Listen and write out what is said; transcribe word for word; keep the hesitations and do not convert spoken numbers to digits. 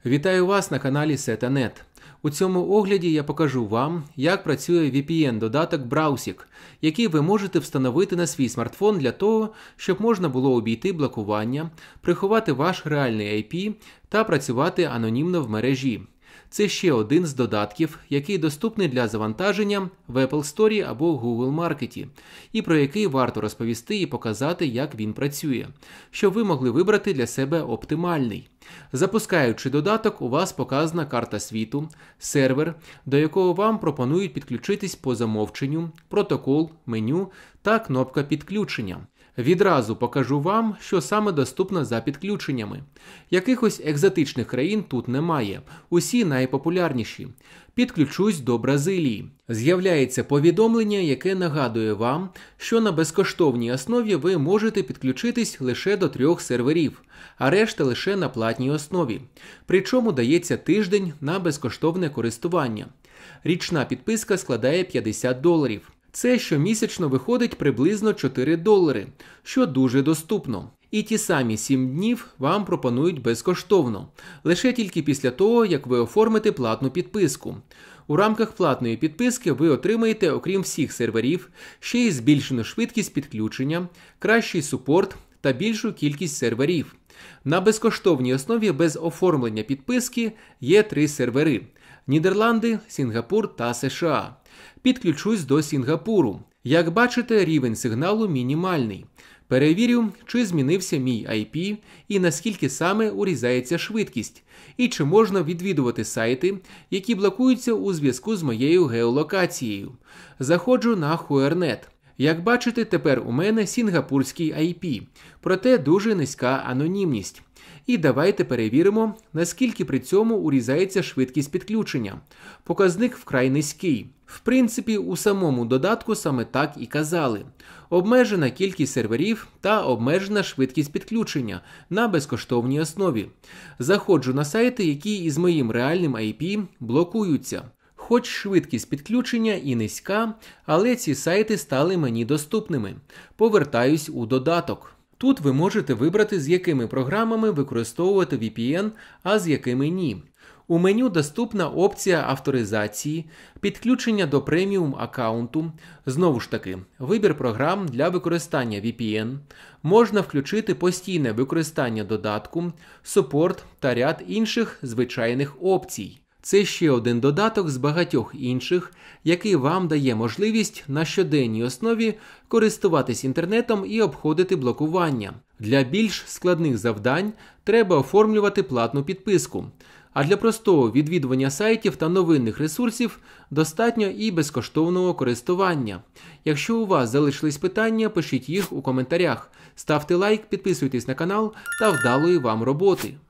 Вітаю вас на каналі Сетанет. У цьому огляді я покажу вам, як працює ві пі ен-додаток Browsik, який ви можете встановити на свій смартфон для того, щоб можна було обійти блокування, приховати ваш реальний ай пі та працювати анонімно в мережі. Це ще один з додатків, який доступний для завантаження в Apple Store або Google Market, і про який варто розповісти і показати, як він працює, щоб ви могли вибрати для себе оптимальний. Запускаючи додаток, у вас показана карта світу, сервер, до якого вам пропонують підключитись по замовченню, протокол, меню та кнопка підключення. Відразу покажу вам, що саме доступно за підключеннями. Якихось екзотичних країн тут немає, усі найпопулярніші. Підключусь до Бразилії. З'являється повідомлення, яке нагадує вам, що на безкоштовній основі ви можете підключитись лише до трьох серверів, а решта лише на платній основі. Причому дається тиждень на безкоштовне користування. Річна підписка складає п'ятдесят доларів. Це щомісячно виходить приблизно чотири долари, що дуже доступно. І ті самі сім днів вам пропонують безкоштовно, лише тільки після того, як ви оформите платну підписку. У рамках платної підписки ви отримаєте, окрім всіх серверів, ще й збільшену швидкість підключення, кращий супорт та більшу кількість серверів. На безкоштовній основі без оформлення підписки є три сервери – Нідерланди, Сінгапур та США. Підключусь до Сінгапуру. Як бачите, рівень сигналу мінімальний. Перевірю, чи змінився мій ай пі і наскільки саме урізається швидкість, і чи можна відвідувати сайти, які блокуються у зв'язку з моєю геолокацією. Заходжу на Хуернет. Як бачите, тепер у мене сінгапурський ай пі, проте дуже низька анонімність. І давайте перевіримо, наскільки при цьому урізається швидкість підключення. Показник вкрай низький. В принципі, у самому додатку саме так і казали. Обмежена кількість серверів та обмежена швидкість підключення на безкоштовній основі. Заходжу на сайти, які із моїм реальним ай пі блокуються. Хоч швидкість підключення і низька, але ці сайти стали мені доступними. Повертаюсь у додаток. Тут ви можете вибрати, з якими програмами використовувати ві пі ен, а з якими ні. У меню доступна опція авторизації, підключення до преміум аккаунту, знову ж таки, вибір програм для використання ві пі ен, можна включити постійне використання додатку, супорт та ряд інших звичайних опцій. Це ще один додаток з багатьох інших, який вам дає можливість на щоденній основі користуватись інтернетом і обходити блокування. Для більш складних завдань треба оформлювати платну підписку, а для простого відвідування сайтів та новинних ресурсів достатньо і безкоштовного користування. Якщо у вас залишились питання, пишіть їх у коментарях, ставте лайк, підписуйтесь на канал та вдалої вам роботи!